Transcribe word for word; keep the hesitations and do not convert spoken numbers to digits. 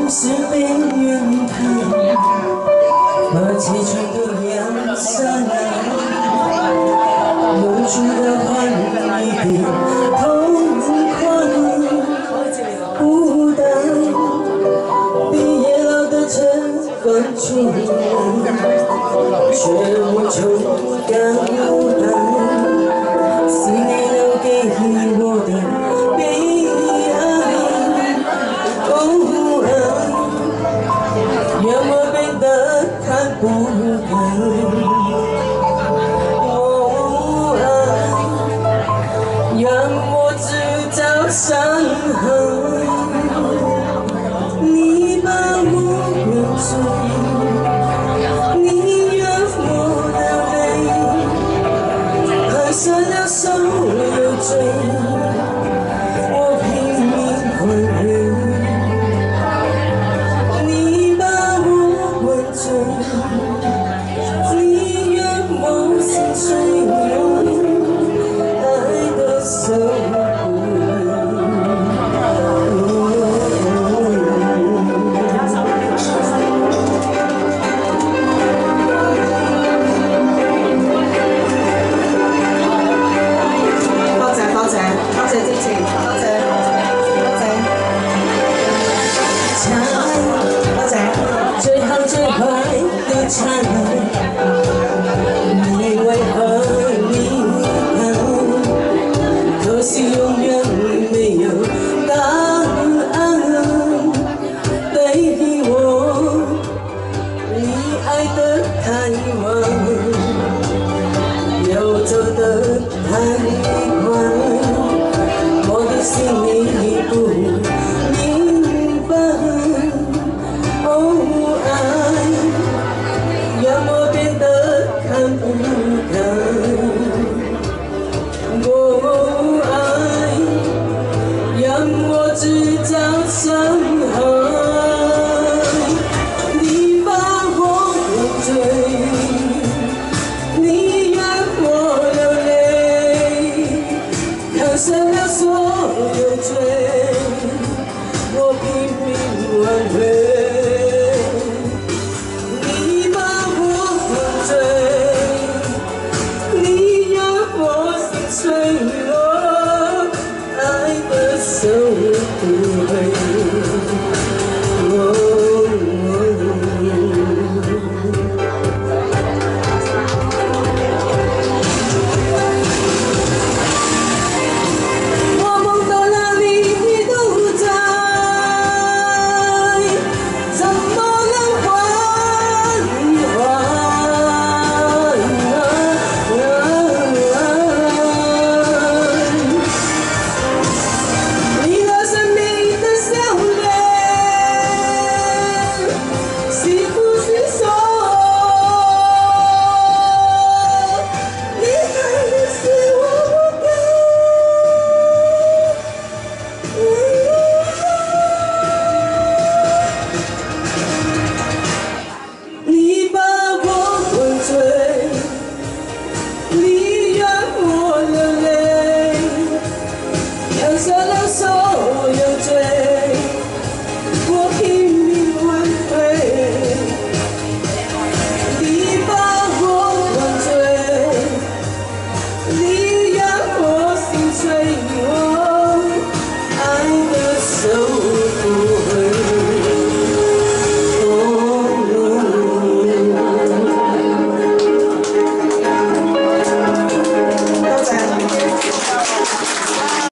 是被原判，把结局都亮下来，留住的换一点痛快，孤单，毕业了的尘封出来，却无从交代，是你留给我的悲哀。哦，让我变得看不开。哦，爱，让我制造伤害。你把我灌醉，你让我流泪，喝下了所有罪。我拼命还原。你把我灌醉，你让我心碎，爱的受苦。多謝多謝多謝支持，多謝多謝。多謝最好最壞的猜，你為何離開？可惜永遠沒有答案。Baby，我你愛得太晚，又走得太快，我的心裡不明白。哦，愛，讓我變得看不開。哦，愛，讓我製造傷害。你把我灌醉，你讓我流淚，扛下了所有罪，我拼命挽回。